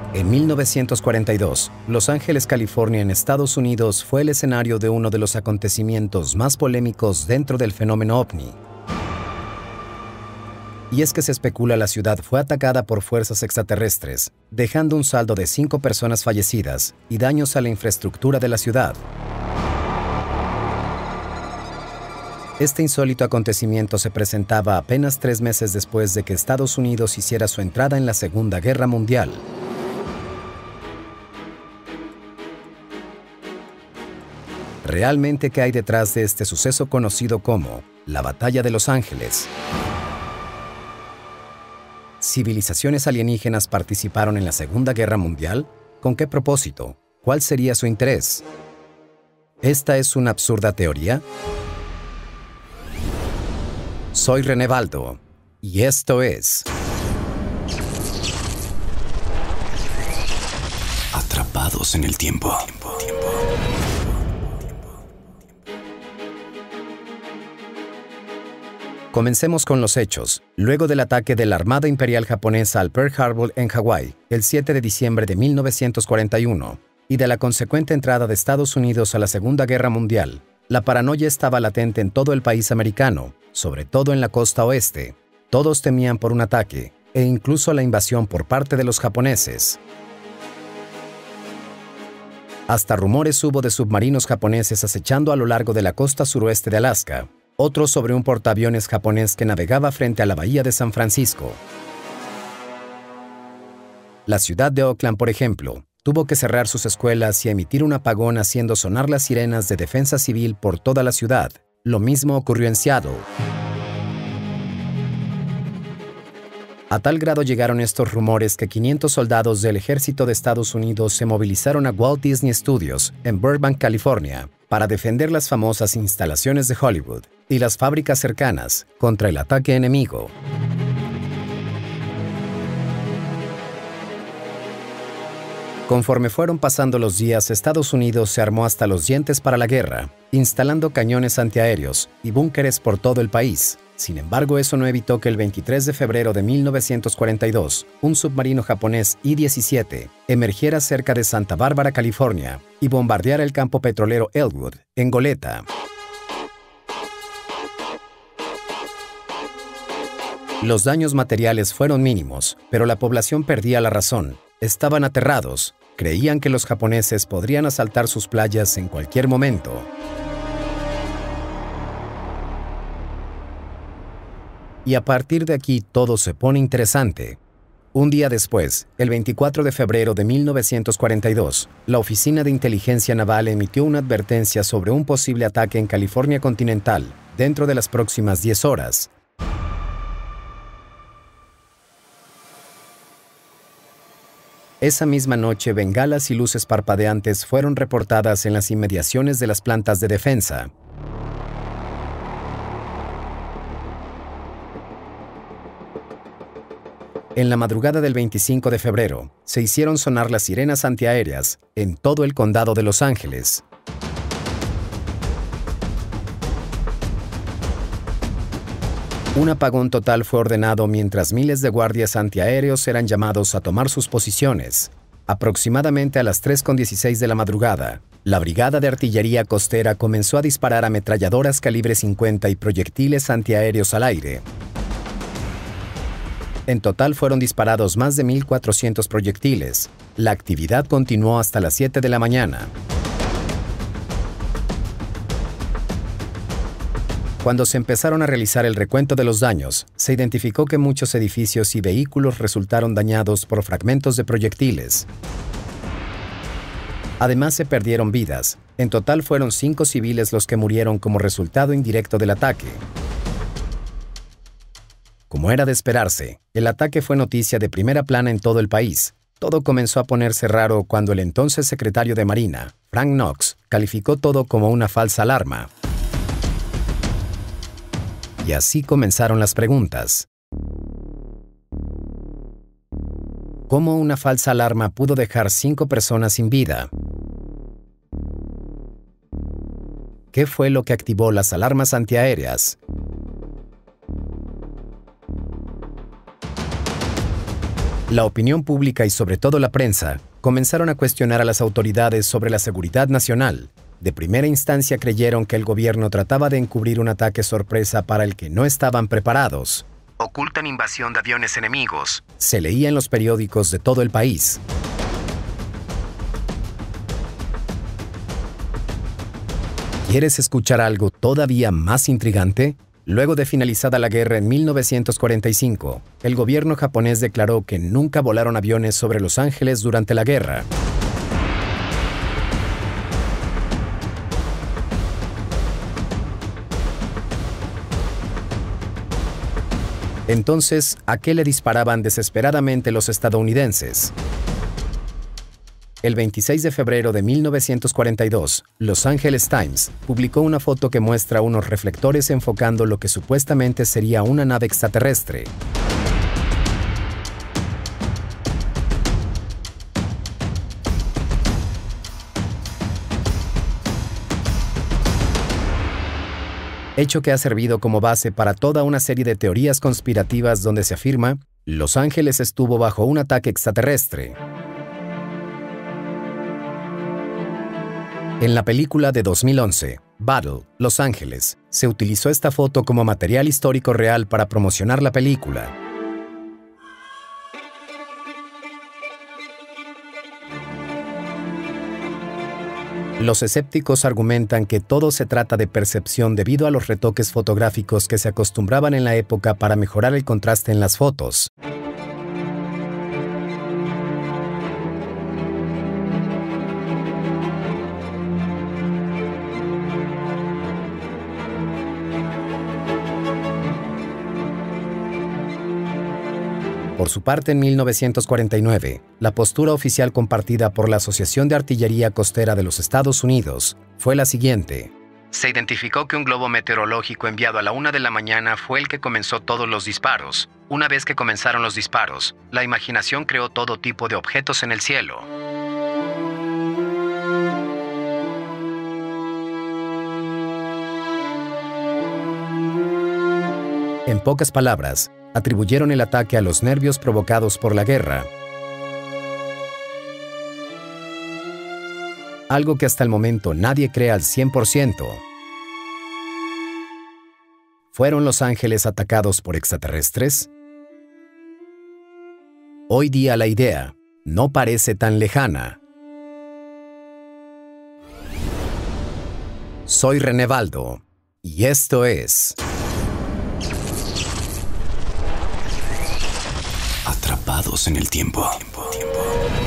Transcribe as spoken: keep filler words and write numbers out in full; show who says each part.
Speaker 1: En mil novecientos cuarenta y dos, Los Ángeles, California, en Estados Unidos, fue el escenario de uno de los acontecimientos más polémicos dentro del fenómeno ovni. Y es que se especula la ciudad fue atacada por fuerzas extraterrestres, dejando un saldo de cinco personas fallecidas y daños a la infraestructura de la ciudad. Este insólito acontecimiento se presentaba apenas tres meses después de que Estados Unidos hiciera su entrada en la Segunda Guerra Mundial. ¿Realmente qué hay detrás de este suceso conocido como la Batalla de Los Ángeles? ¿Civilizaciones alienígenas participaron en la Segunda Guerra Mundial? ¿Con qué propósito? ¿Cuál sería su interés? ¿Esta es una absurda teoría? Soy René Baldo, y esto es Atrapados en el Tiempo. Comencemos con los hechos. Luego del ataque de la Armada Imperial Japonesa al Pearl Harbor en Hawái, el siete de diciembre de mil novecientos cuarenta y uno, y de la consecuente entrada de Estados Unidos a la Segunda Guerra Mundial, la paranoia estaba latente en todo el país americano, sobre todo en la costa oeste. Todos temían por un ataque, e incluso la invasión por parte de los japoneses. Hasta rumores hubo de submarinos japoneses acechando a lo largo de la costa suroeste de Alaska, otro sobre un portaaviones japonés que navegaba frente a la bahía de San Francisco. La ciudad de Oakland, por ejemplo, tuvo que cerrar sus escuelas y emitir un apagón haciendo sonar las sirenas de defensa civil por toda la ciudad. Lo mismo ocurrió en Seattle. A tal grado llegaron estos rumores que quinientos soldados del ejército de Estados Unidos se movilizaron a Walt Disney Studios, en Burbank, California, para defender las famosas instalaciones de Hollywood y las fábricas cercanas contra el ataque enemigo. Conforme fueron pasando los días, Estados Unidos se armó hasta los dientes para la guerra, instalando cañones antiaéreos y búnkeres por todo el país. Sin embargo, eso no evitó que el veintitrés de febrero de mil novecientos cuarenta y dos, un submarino japonés I diecisiete emergiera cerca de Santa Bárbara, California, y bombardeara el campo petrolero Elwood, en Goleta. Los daños materiales fueron mínimos, pero la población perdía la razón. Estaban aterrados. Creían que los japoneses podrían asaltar sus playas en cualquier momento. Y a partir de aquí todo se pone interesante. Un día después, el veinticuatro de febrero de mil novecientos cuarenta y dos, la Oficina de Inteligencia Naval emitió una advertencia sobre un posible ataque en California continental dentro de las próximas diez horas. Esa misma noche, bengalas y luces parpadeantes fueron reportadas en las inmediaciones de las plantas de defensa. En la madrugada del veinticinco de febrero, se hicieron sonar las sirenas antiaéreas en todo el condado de Los Ángeles. Un apagón total fue ordenado mientras miles de guardias antiaéreos eran llamados a tomar sus posiciones. Aproximadamente a las tres con dieciséis de la madrugada, la Brigada de Artillería Costera comenzó a disparar ametralladoras calibre cincuenta y proyectiles antiaéreos al aire. En total fueron disparados más de mil cuatrocientos proyectiles. La actividad continuó hasta las siete de la mañana. Cuando se empezaron a realizar el recuento de los daños, se identificó que muchos edificios y vehículos resultaron dañados por fragmentos de proyectiles. Además, se perdieron vidas. En total fueron cinco civiles los que murieron como resultado indirecto del ataque. Como era de esperarse, el ataque fue noticia de primera plana en todo el país. Todo comenzó a ponerse raro cuando el entonces secretario de Marina, Frank Knox, calificó todo como una falsa alarma. Y así comenzaron las preguntas. ¿Cómo una falsa alarma pudo dejar cinco personas sin vida? ¿Qué fue lo que activó las alarmas antiaéreas? La opinión pública y sobre todo la prensa comenzaron a cuestionar a las autoridades sobre la seguridad nacional. De primera instancia creyeron que el gobierno trataba de encubrir un ataque sorpresa para el que no estaban preparados. Ocultan invasión de aviones enemigos, se leía en los periódicos de todo el país. ¿Quieres escuchar algo todavía más intrigante? Luego de finalizada la guerra en mil novecientos cuarenta y cinco, el gobierno japonés declaró que nunca volaron aviones sobre Los Ángeles durante la guerra. Entonces, ¿a qué le disparaban desesperadamente los estadounidenses? El veintiséis de febrero de mil novecientos cuarenta y dos, Los Angeles Times publicó una foto que muestra unos reflectores enfocando lo que supuestamente sería una nave extraterrestre. Hecho que ha servido como base para toda una serie de teorías conspirativas donde se afirma, Los Ángeles estuvo bajo un ataque extraterrestre. En la película de dos mil once, Battle, Los Ángeles, se utilizó esta foto como material histórico real para promocionar la película. Los escépticos argumentan que todo se trata de percepción debido a los retoques fotográficos que se acostumbraban en la época para mejorar el contraste en las fotos. Por su parte, en mil novecientos cuarenta y nueve, la postura oficial compartida por la Asociación de Artillería Costera de los Estados Unidos fue la siguiente. Se identificó que un globo meteorológico enviado a la una de la mañana fue el que comenzó todos los disparos. Una vez que comenzaron los disparos, la imaginación creó todo tipo de objetos en el cielo. En pocas palabras, atribuyeron el ataque a los nervios provocados por la guerra. Algo que hasta el momento nadie cree al cien por ciento. ¿Fueron Los Ángeles atacados por extraterrestres? Hoy día la idea no parece tan lejana. Soy René Baldo, y esto es... Atrapados en el tiempo. tiempo, tiempo.